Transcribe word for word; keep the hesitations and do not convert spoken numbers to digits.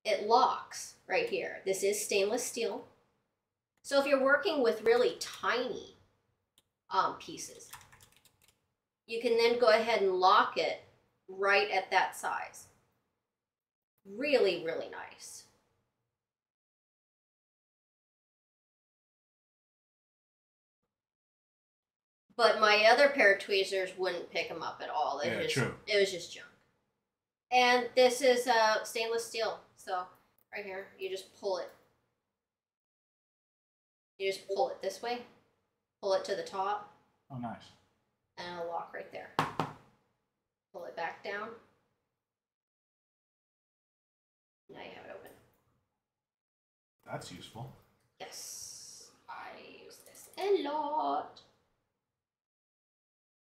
it locks right here. This is stainless steel. So if you're working with really tiny um, pieces, you can then go ahead and lock it right at that size. Really, really nice. But my other pair of tweezers wouldn't pick them up at all. It, yeah, just, true. It was just junk. And this is uh, stainless steel. So right here, you just pull it. You just pull it this way. Pull it to the top. Oh, nice. And it'll lock right there. Pull it back down. Now you have it open. That's useful. Yes. I use this a lot.